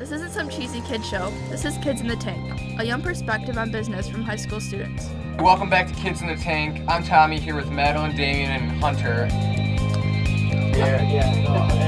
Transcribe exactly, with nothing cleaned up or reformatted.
This isn't some cheesy kid show. This is Kids in the Tank, a young perspective on business from high school students. Welcome back to Kids in the Tank. I'm Tommy here with Madeline, Damien, and Hunter. Yeah, yeah.